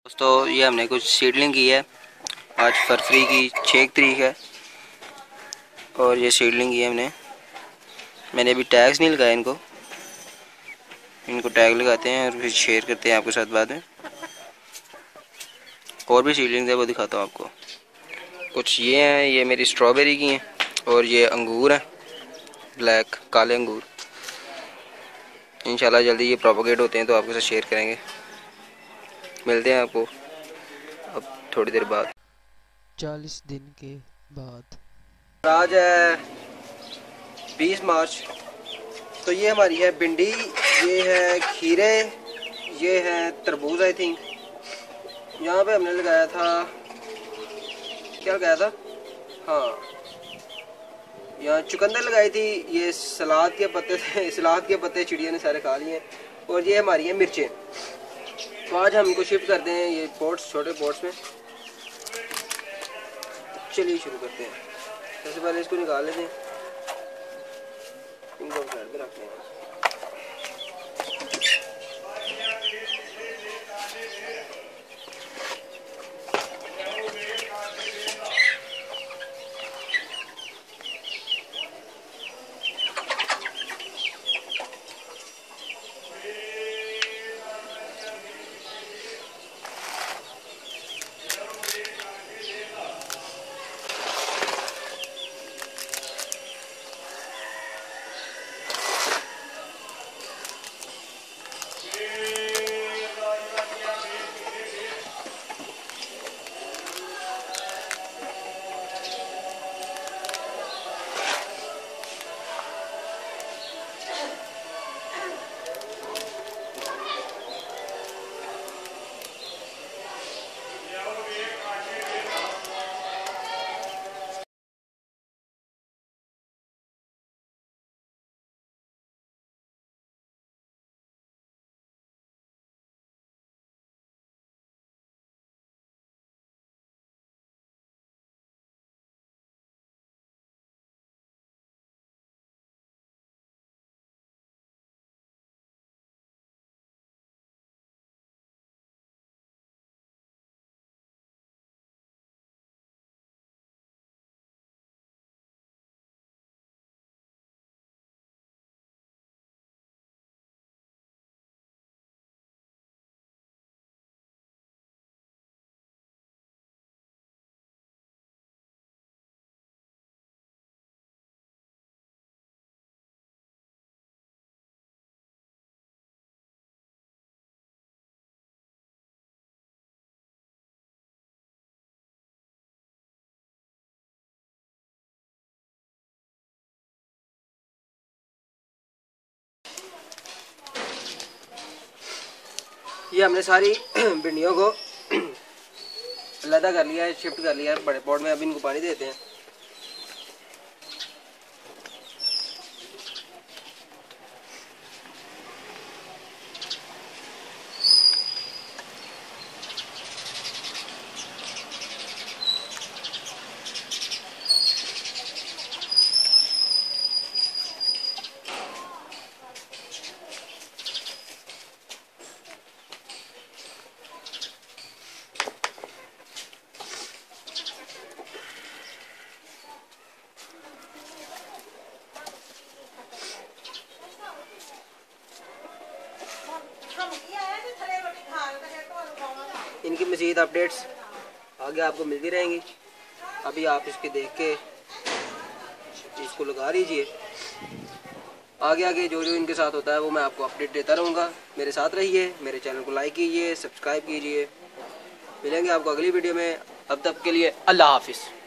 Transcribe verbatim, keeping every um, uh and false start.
दोस्तों ये हमने कुछ सीडलिंग की है। आज फरवरी की छः तारीख है और ये सीडलिंग की है हमने। मैंने अभी टैग्स नहीं लगाया इनको इनको टैग लगाते हैं और फिर शेयर करते हैं आपके साथ बाद में। और भी सीडलिंग है वो दिखाता हूँ आपको। कुछ ये हैं, ये मेरी स्ट्रॉबेरी की हैं और ये अंगूर हैं, ब्लैक काले अंगूर। इंशाल्लाह जल्दी ये प्रोपोगेट होते हैं तो आपके साथ शेयर करेंगे। मिलते हैं आपको अब थोड़ी देर बाद, चालीस दिन के बाद। आज है बीस मार्च। तो ये हमारी है भिंडी, ये है खीरे, ये है तरबूज। आई थिंक यहाँ पे हमने लगाया था, क्या लगाया था, हाँ यहाँ चुकंदर लगाई थी। ये सलाद के पत्ते थे, सलाद के पत्ते चिड़िया ने सारे खा लिए। और ये हमारी है मिर्चें। तो आज हम इनको शिफ्ट करते हैं ये पॉट्स, छोटे पॉट्स में। चलिए शुरू करते हैं। सबसे पहले इसको निकाल लेते हैं, इनको साइड पे रखते हैं। ये हमने सारी भिंडियों को अलग कर लिया है, शिफ्ट कर लिया है बड़े पॉट में। अभी इनको पानी देते हैं। इनकी मज़ीद अपडेट्स आगे आपको मिलती रहेंगी। अभी आप इसके देख के इसको लगा लीजिए। आगे आगे जो जो इनके साथ होता है वो मैं आपको अपडेट देता रहूँगा। मेरे साथ रहिए, मेरे चैनल को लाइक कीजिए, सब्सक्राइब कीजिए। मिलेंगे आपको अगली वीडियो में। अब तक के लिए अल्लाह हाफिज़।